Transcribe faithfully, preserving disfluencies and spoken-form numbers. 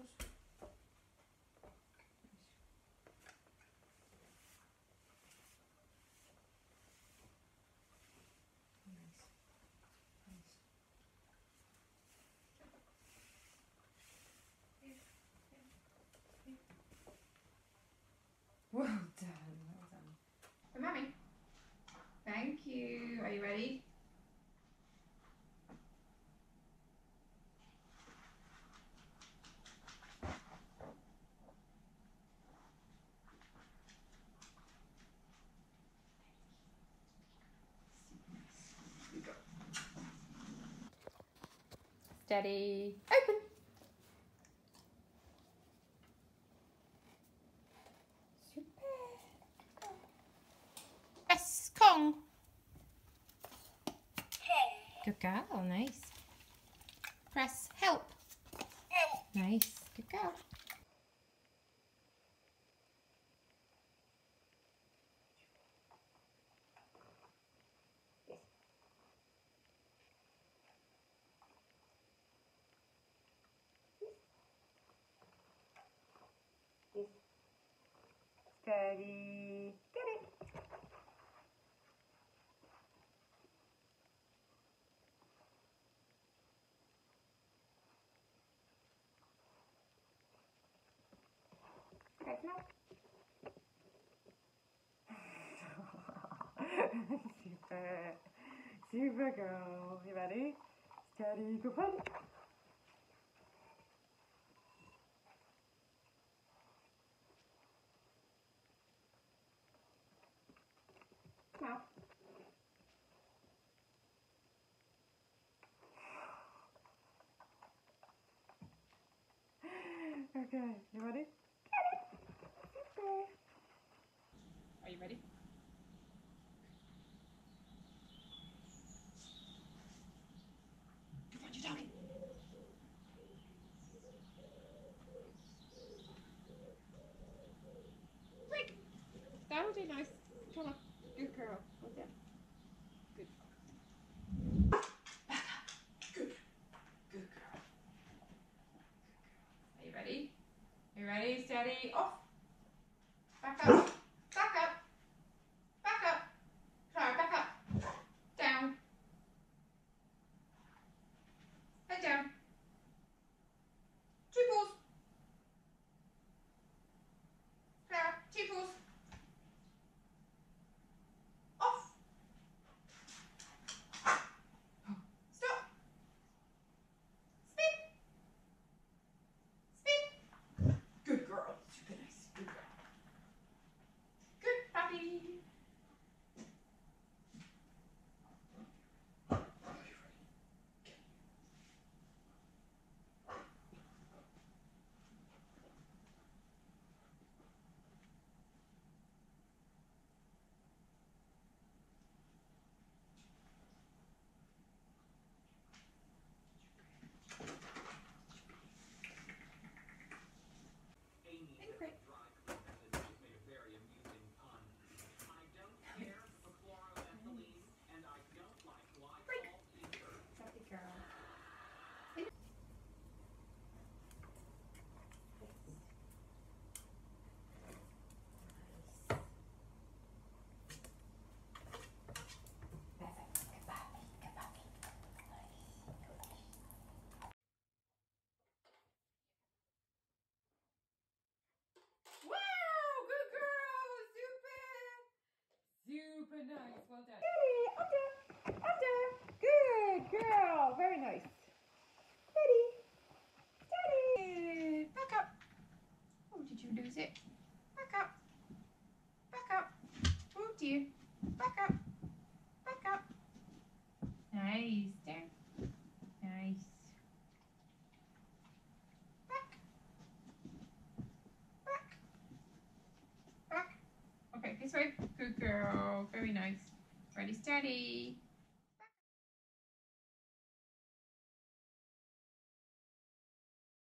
pupils. Well done, well done. Hey, Mummy. Thank you. Are you ready? Good girl. Steady. Open. Super. Yes, Kong. Good girl, nice. Press help. Nice, good girl. Steady, steady. Okay, now. Super, super girl. You ready? Steady, go fun. Now. Okay, you ready? Super. Are you ready? What are you talking? Break. That would be nice. Come on. Good girl. Go down. Good. Back up. Good. Good girl. Are you ready? Are you ready? Steady. Off. Back up. Back up. Back up. Sorry, back up. Down. Head down. Two paws. Clara, two paws. Off. Stop. Spin. Spin. Good girl. Super nice. Good girl. Good puppy. Super nice, well done. Steady, under, under. Good girl, very nice. Steady, steady. Back up. Oh, did you lose it? Back up. Back up. Oh dear. Back up. Back up. Nice, down. Nice. Back. Back. Back. Okay, this way. Good girl, very nice. Ready, steady.